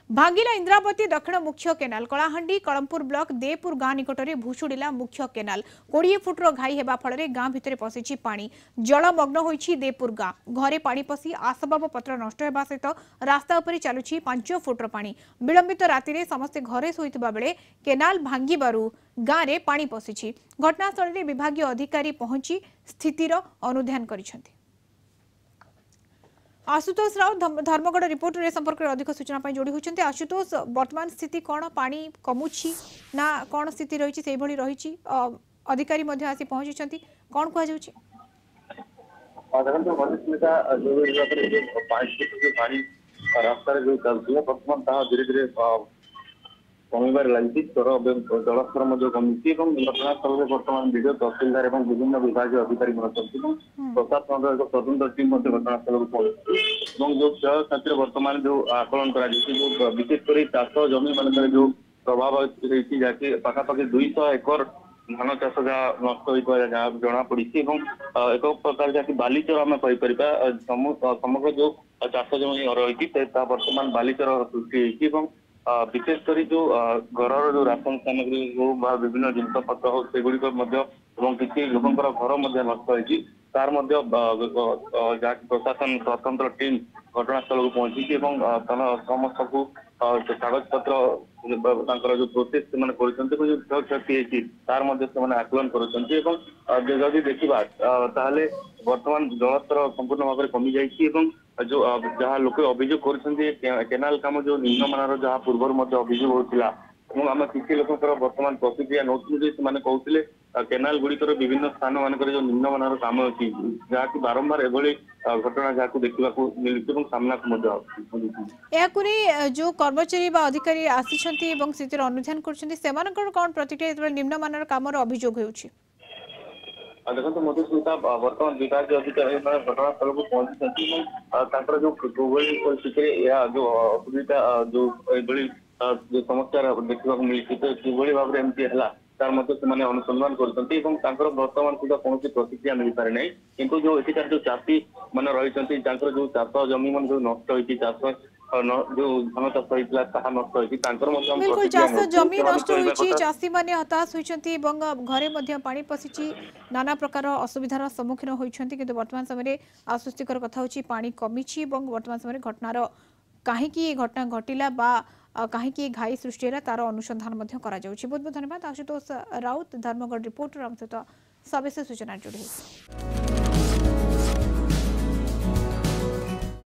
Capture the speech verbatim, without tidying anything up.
भांगिला इंद्रावती दक्षिण मुख्य canal Kalahandi Kalampur block Depur गाँ निकट में भुशुड़ा मुख्य केनाल कोड़े फुट्र घाई होगा फल गाँ भितर पशिची पानी जलमग्न होइछि देपुर गाँ घरे पानी पशि आसबाब पत्र नष्ट होगा सहित रास्ता उपर चलुछि पांच फुट्र पानी विलंबित राति में समस्ते घरे शोइथिबा बेले केनाल भांगिबारु गाँ में पानी पशिछि घटनास्थल में विभागीय अधिकारी पहुंची स्थितिर अनुध्यान करिसेंति। आशुतोष राउत धर्मगढ़ रिपोर्ट रे संपर्क में अधिक सूचना जोड़ी होती। आशुतोष वर्तमान स्थिति कौन पानी कमुछि ना कौन स्थिति रही से भली रही अधिकारी मध्य आसी पहुंची कौन कह जाउछि? रास्तार जो चलती बर्तमान धीरे धीरे कमिबार लगी स्तर जलस्तर कमी घटनास्थल में बर्तमान विडियो तहसिलदार और विभिन्न विभाग अधिकारी प्रशासन एक स्वतंत्र टीम घटनास्थल को पहुंची जो क्षय क्षति बर्तमान जो आकलन कर विशेषकर चाष जमी मान जो प्रभाव रही जहाँकि पाखापाखि दुईश एकर धान चाष जहाँ नष्ट होता जहाँ जना पड़ी एक प्रकार जहाँकि बालीचर आम कहीपर समग्र जो चाष जमी रही बर्तमान बालीचर सृष्टि विशेषकर जो घर जो राशन सामग्री हो विभिन्न जिनस पत्र हो सेगुड़िक किसी लोकर घर नष्ट होती तार जहाँकि प्रशासन स्वतंत्र टीम घटनास्थल को पहुंची समस्त को कागज पत्र जो प्रोसेस जो क्षति तार आकलन कर देखा ताहले वर्तमान जलस्तर संपूर्ण भाव में कमी जाइए जो जहाँ लोक अभियोग कर केनाल काम जो निम्नमान जहाँ पूर्व अभियोग होता आम किसी लोक बर्तमान प्रतिक्रिया नौ कहते केनाल गुड़िकर विभिन्न स्थान मानक जो निम्नमान काम अच्छी जहाँकि बारंबार एभली घटना जहाँ देखा मिलूँ सामना जो कर्मचारी अधिकारी आसी अनुध्यान कर कौन प्रतिक्रिया निम्नमान काम अभियोग होउछि? देखो मधुस्मिता बर्तमान विभाग अधिकारी घटनास्थल को पहुंची जो परिस्थिति जो असुविधा जो जो समस्या देखा मिली किभली भाव में एमती है तार अनुसंधान कर बर्तमान सुधा कौन प्रतिक्रिया मिल पारे ना किंतु जो एठिकार जो चाषी मान रही जो चाष जमी मान जो नष्ट होती चाष जो धान चाष होता नष्ट होती बिल्कुल चाष जमी नष्ट होती चाषी माने हताश होती घरे पानी पशिची नाना प्रकार असुविधार सम्मुखीन होती किंतु वर्तमान समय आश्वस्तिकर कथा होची पानी कमिछि वर्तमान समय घटनार कहीं घटना घटिला बा कहीं घाई सृष्टि है तार अनुसंधान बहुत बहुत धन्यवाद आशुतोष राउत धर्मगढ़ रिपोर्टर सहित सविशेष सूचना जोड़ी।